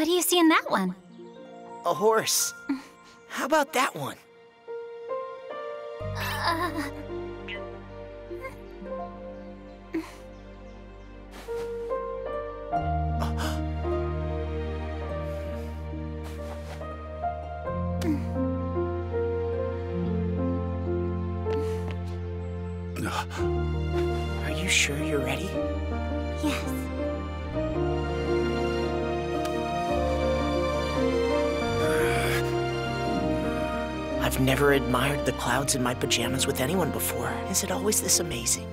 What do you see in that one? A horse. How about that one? Are you sure you're ready? Yes. I've never admired the clouds in my pajamas with anyone before. Is it always this amazing?